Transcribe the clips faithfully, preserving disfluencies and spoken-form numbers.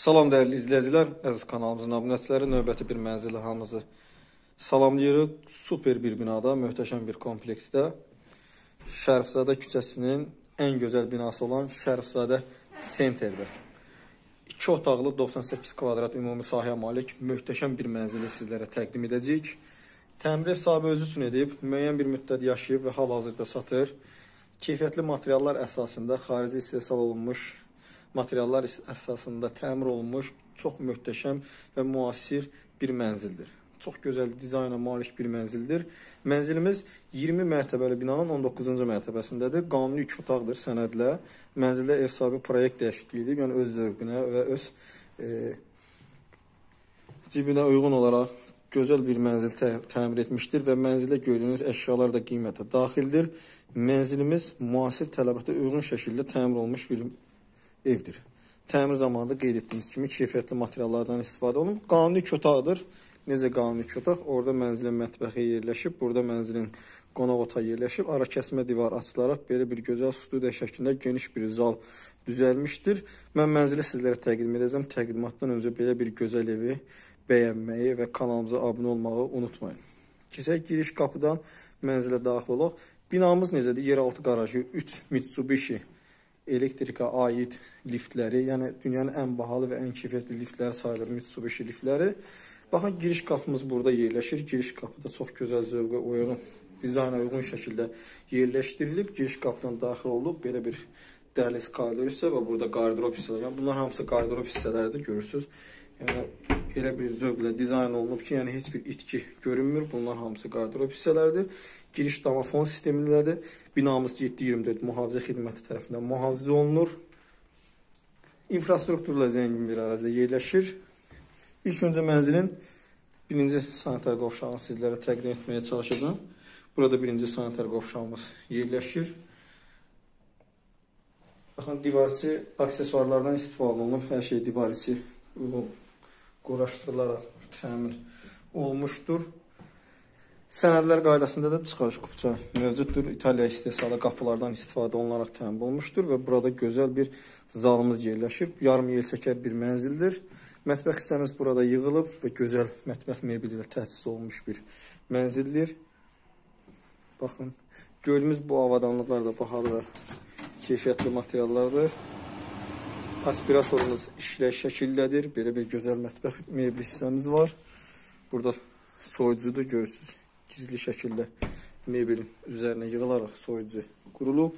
Salam dəyərli izləyicilər, əziz kanalımızın abunəçiləri, növbəti bir mənzili hamımızı salamlayırıq. Super bir binada, möhtəşəm bir kompleksdə, Şərifzadə küçəsinin ən gözəl binası olan Şərifzadə Senterdə iki otaqlı doxsan səkkiz kvadrat ümumi sahəyə malik möhtəşəm bir mənzili sizlərə təqdim edəcəyik. Təmir ev sahibi özü üçün edib, müəyyən bir müddət yaşayıb və hal-hazırda satır. Keyfiyyətli materiallar əsasında xarici istehsal olunmuş, materiallar əsasında təmir olunmuş, çox möhtəşəm və müasir bir mənzildir. Çox gözəl dizayna malik bir mənzildir. Mənzilimiz iyirmi mərtəbəli binanın on doqquzuncu mərtəbəsindədir. Qanuni iki otaqdır sənədlə. Mənzildə ev sahibi proyekt dəyişikliyi edib, yəni öz zövqünə və öz e, cibinə uyğun olaraq gözəl bir mənzil tə təmir etmişdir və mənzildə gördüyünüz əşyalar da qiymətə daxildir. Mənzilimiz müasir tələbata uyğun şəkildə təmir olunmuş bir evdir. Təmir zamanında qeyd etdiyimiz kimi keyfiyyətli materiallardan istifadə olunub. Qanuni iki otaqdır. Necə qanuni iki otaq? Orada mənzilin mətbəxi yerləşib, burada mənzilin qonaq otağı yerləşib. Ara kəsmə divar açılaraq belə bir gözəl studiya şəklində geniş bir zal düzəlmişdir. Mən mənzili sizlərə təqdim edəcəm. Təqdimatdan öncə belə bir gözəl evi bəyənməyi və kanalımıza abunə olmağı unutmayın. Keçək giriş qapıdan mənzilə daxil olaq. Binamız necədir? Yeraltı qarajı, üç Mitsubishi elektrika aid liftləri, yəni dünyanın ən bahalı və ən keyfiyyətli liftləri sayılır Mitsubishi liftləri. Baxın, giriş qapımız burada yerləşir. Giriş qapıda çox gözəl zövqə uyğun, dizayna uyğun şəkildə yerləşdirilib. Giriş qapıdan daxil olub, belə bir dəhliz koridor hissə və burada qardırop hissələr. Yəni, bunlar hamısı qardırop hissələridir, görürsünüz. Yəni, elə bir zövqlə dizayn olunub ki, yəni heç bir itki görünmür. Bunlar hamısı qardırop hissələridir. Giriş damafon sistemindədir. Binamız yeddi iyirmi dörd mühafizə xidməti tərəfindən mühafizə olunur. İnfrastrukturla zəngin bir ərazidə yerləşir. İlk öncə mənzilin birinci sanitar qovşağını sizlərə təqdim etməyə çalışacağım. Burada birinci sanitar qovşağımız yerləşir. Baxın, divarçı aksesuarlardan istifadə olunub. Hər şey divarçı quraşdırılaraq təmin olmuşdur. Sənədlər qaydasında da çıxarış qupça mövcuddur. İtaliya istehsalı qapılardan istifadə olunaraq təmin olunmuşdur və burada gözəl bir zalımız yerləşir. Yarım yelçəkər bir mənzildir. Mətbəx hissəmiz burada yığılıb və gözəl mətbəx mebeli ilə təchiz olunmuş bir mənzildir. Baxın, gördüyümüz bu avadanlıqlar da bahalı və keyfiyyətli materiallardır. Aspiratorumuz işlək şəkildədir. Belə bir gözəl mətbəx mebeli hissəmiz var. Burada soyucudur, görürsünüz. Gizli şəkildə mebelin üzərinə yığılaraq soyucu qurulub.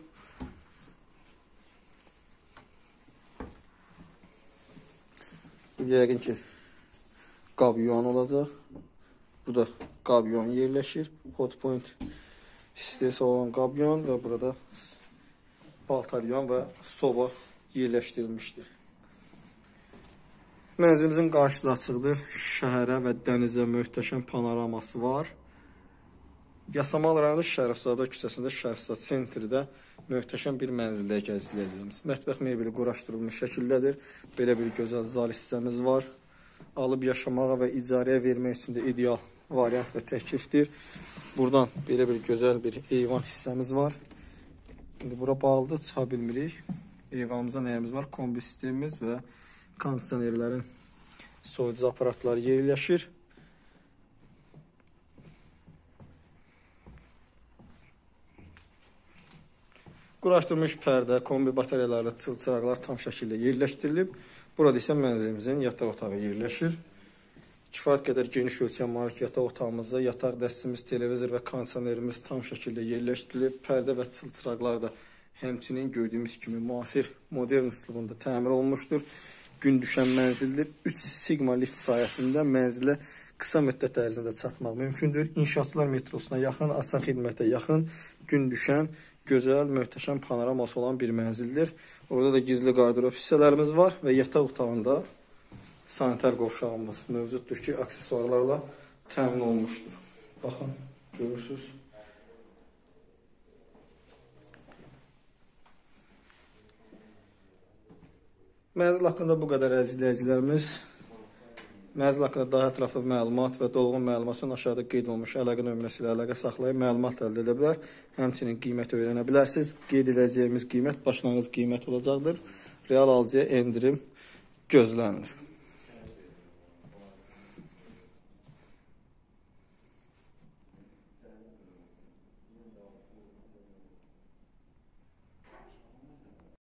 Yəqin ki, qab yuan olacaq. Burada qab yuan yerləşir. Hot point istehsal olan qab yuan və burada paltar yuan və soba yerləşdirilmişdir. Mənzilimizin qarşısı açıqdır. Şəhərə və dənizə möhtəşəm panoraması var. Yasamal rayonu Şərifzadə küçəsində Şərifzadə Senterdə möhtəşəm bir mənzildəyik əziz izləyicilərimiz. Mətbəx mebeli quraşdırılmış şəkildədir. Belə bir gözəl zal hissəmiz var. Alıb yaşamağa və icarəyə vermək üçün də ideal variant və təklifdir. Buradan belə bir gözəl bir eyvan hissəmiz var. İndi bura bağlıdır, çıxa bilmirik. Eyvanımızda nəyimiz var? Kombi sistemimiz və kondisionerlərin soyucu aparatları yerləşir. Quraşdırılmış pərdə, kombi batareyaları, çılçıraqlar tam şəkildə yerləşdirilib. Burada isə mənzilimizin yataq otağı yerləşir. Kifayət qədər geniş ölçəyə malik yataq otağımızda yataq dəstimiz, televizor və kondisionerimiz tam şəkildə yerləşdirilib. Pərdə və çılçıraqlar da həmçinin gördüyümüz kimi müasir modern üslubunda təmir olunmuşdur. Gün düşən mənzildir. üç Sigma lift sayəsində mənzilə qısa müddət ərzində çatmaq mümkündür. İnşaatçılar metrosuna yaxın, açıq xidmətə yaxın, gün düşən, gözəl, möhtəşəm panoraması olan bir mənzildir. Orada da gizli qardırop hissələrimiz var və yataq otağında sanitar qovşağımız mövcuddur ki, aksesuarlarla təmin olunmuşdur. Baxın, görürsünüz. Mənzil haqqında bu qədər əziz izləyicilərimiz. Mənzil haqqında daha ətraflı məlumat və dolğun məlumat üçün aşağıda qeyd olunmuş əlaqə nömrəsi ilə əlaqə saxlayıb məlumat əldə edə bilər. Həmçinin qiyməti öyrənə bilərsiniz. Qeyd edəcəyimiz qiymət başlanğıc qiymət olacaqdır. Real alıcıya endirim gözlənilir.